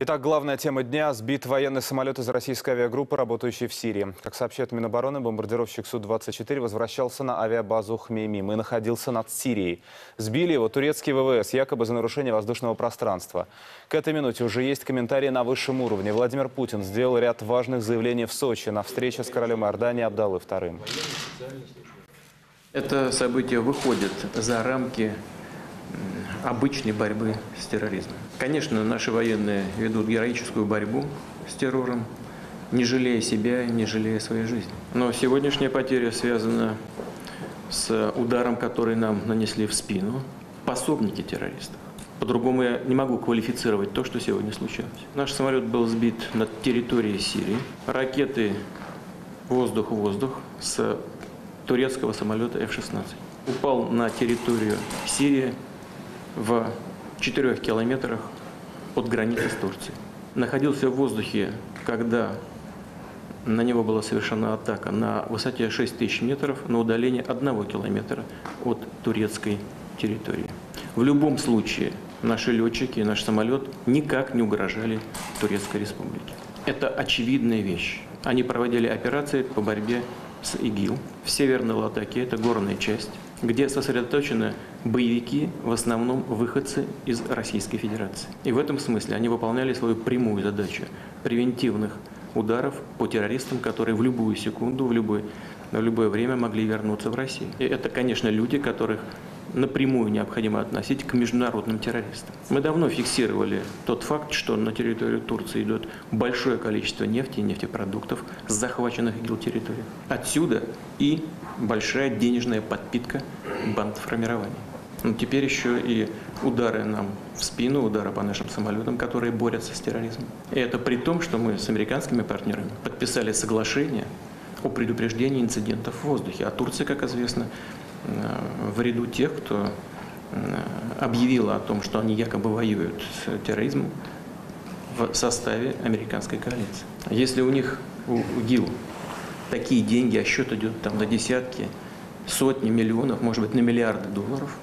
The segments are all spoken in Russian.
Итак, главная тема дня – сбит военный самолет из российской авиагруппы, работающей в Сирии. Как сообщает Минобороны, бомбардировщик Су-24 возвращался на авиабазу Хмеймим и находился над Сирией. Сбили его турецкие ВВС, якобы за нарушение воздушного пространства. К этой минуте уже есть комментарии на высшем уровне. Владимир Путин сделал ряд важных заявлений в Сочи на встрече с королем Иордании Абдаллой II. Это событие выходит за рамки обычной борьбы с терроризмом. Конечно, наши военные ведут героическую борьбу с террором, не жалея себя, не жалея своей жизни. Но сегодняшняя потеря связана с ударом, который нам нанесли в спину пособники террористов. По-другому я не могу квалифицировать то, что сегодня случилось. Наш самолет был сбит над территорией Сирии. Ракеты воздух-воздух с турецкого самолета F-16. Упал на территорию Сирии в 4 километрах от границы с Турцией. Находился в воздухе, когда на него была совершена атака на высоте 6000 метров на удалении 1 километра от турецкой территории. В любом случае наши летчики и наш самолет никак не угрожали Турецкой республике. Это очевидная вещь. Они проводили операции по борьбе с ИГИЛ в Северной Латаке, это горная часть, где сосредоточены боевики, в основном выходцы из Российской Федерации. И в этом смысле они выполняли свою прямую задачу превентивных ударов по террористам, которые в любую секунду, в любое время могли вернуться в Россию. И это, конечно, люди, которых напрямую необходимо относить к международным террористам. Мы давно фиксировали тот факт, что на территорию Турции идет большое количество нефти и нефтепродуктов с захваченных ИГИЛ территорий. Отсюда и большая денежная подпитка бандформирований. Но теперь еще и удары нам в спину, удары по нашим самолетам, которые борются с терроризмом. И это при том, что мы с американскими партнерами подписали соглашение о предупреждении инцидентов в воздухе. А Турция, как известно, в ряду тех, кто объявила о том, что они якобы воюют с терроризмом в составе американской коалиции. Если у них, у ИГИЛ, такие деньги, а счет идет там на десятки, сотни миллионов, может быть, на миллиарды долларов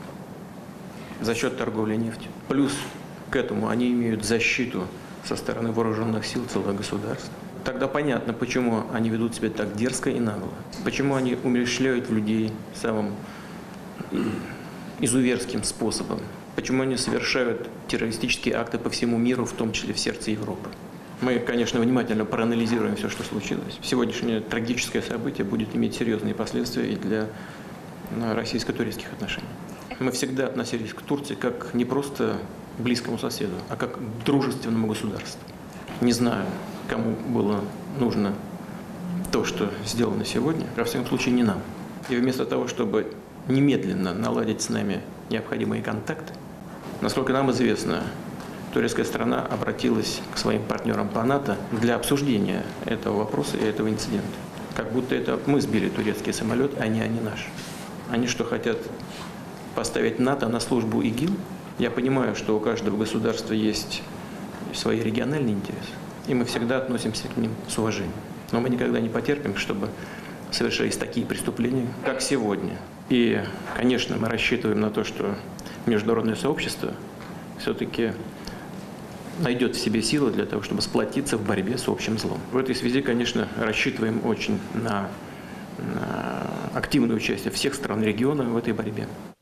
за счет торговли нефтью. Плюс к этому они имеют защиту со стороны вооруженных сил целых государств. Тогда понятно, почему они ведут себя так дерзко и нагло. Почему они умерщвляют людей самым изуверским способом. Почему они совершают террористические акты по всему миру, в том числе в сердце Европы. Мы, конечно, внимательно проанализируем все, что случилось. Сегодняшнее трагическое событие будет иметь серьезные последствия и для российско-турецких отношений. Мы всегда относились к Турции как не просто к близкому соседу, а как к дружественному государству. Не знаю, кому было нужно то, что сделано сегодня, во всяком случае не нам. И вместо того, чтобы немедленно наладить с нами необходимые контакты, насколько нам известно, турецкая страна обратилась к своим партнерам по НАТО для обсуждения этого вопроса и этого инцидента. Как будто это мы сбили турецкий самолет, а не они наш. Они что, хотят поставить НАТО на службу ИГИЛ? Я понимаю, что у каждого государства есть свои региональные интересы, и мы всегда относимся к ним с уважением. Но мы никогда не потерпим, чтобы совершались такие преступления, как сегодня. И, конечно, мы рассчитываем на то, что международное сообщество все-таки найдет в себе силы для того, чтобы сплотиться в борьбе с общим злом. В этой связи, конечно, рассчитываем очень на активное участие всех стран региона в этой борьбе.